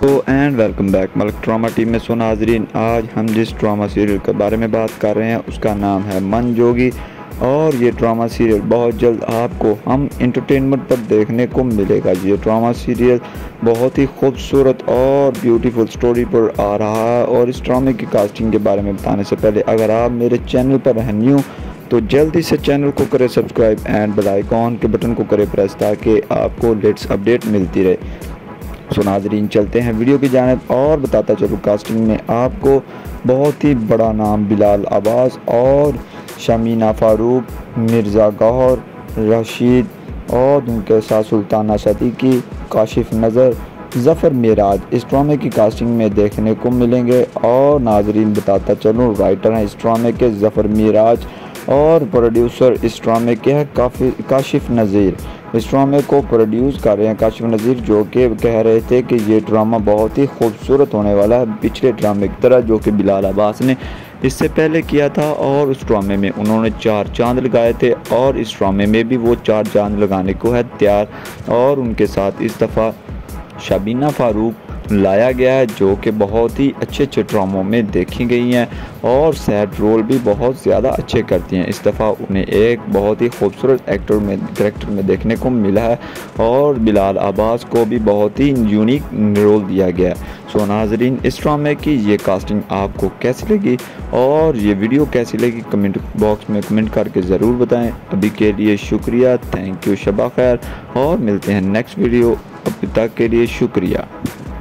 And welcome back Malak drama team में। So नाजरीन, आज हम जिस ड्रामा सीरियल के बारे में बात कर रहे हैं उसका नाम है मन जोगी। और ये ड्रामा सीरियल बहुत जल्द आपको हम इंटरटेनमेंट पर देखने को मिलेगा। ये ड्रामा सीरियल बहुत ही खूबसूरत और ब्यूटीफुल स्टोरी पर आ रहा है। और इस ड्रामे की कास्टिंग के बारे में बताने से पहले अगर आप मेरे चैनल पर हैं न्यू तो जल्दी से चैनल को करें सब्सक्राइब एंड बेल आइकॉन के बटन को करें प्रेस ताकि आपको लेटेस्ट अपडेट मिलती रहे। सो नाजरीन, चलते हैं वीडियो की जानिब और बताता चलूँ कास्टिंग में आपको बहुत ही बड़ा नाम बिलाल अब्बास और शमीना फ़ारूक, मिर्ज़ा गौहर, रशीद और उनके साथ सुल्ताना सदीकी, काशिफ नज़र, ज़फ़र मेराज इस ड्रामे की कास्टिंग में देखने को मिलेंगे। और नाजरीन बताता चलूँ राइटर हैं इस ड्रामे के ज़फ़र मेराज और प्रोड्यूसर इस ड्रामे के हैं काशिफ नज़ीर। इस ड्रामे को प्रोड्यूस कर रहे हैं काशिफ नज़ीर, जो कि कह रहे थे कि ये ड्रामा बहुत ही खूबसूरत होने वाला है पिछले ड्रामे की तरह जो कि बिलाल अब्बास ने इससे पहले किया था। और उस ड्रामे में उन्होंने 4 चांद लगाए थे और इस ड्रामे में भी वो 4 चांद लगाने को है तैयार। और उनके साथ इस दफ़ा शमीना फ़ारूक लाया गया है जो कि बहुत ही अच्छे ड्रामों में देखी गई हैं और सैड रोल भी बहुत ज़्यादा अच्छे करती हैं। इस दफ़ा उन्हें एक बहुत ही खूबसूरत कैरेक्टर में देखने को मिला है और बिलाल अब्बास को भी बहुत ही यूनिक रोल दिया गया है। सो नाजरीन, इस ड्रामे की ये कास्टिंग आपको कैसी लगी और ये वीडियो कैसी लगी कमेंट बॉक्स में कमेंट करके ज़रूर बताएं। अभी के लिए शुक्रिया, थैंक यू, शबा खैर और मिलते हैं नेक्स्ट वीडियो। अब तक के लिए शुक्रिया।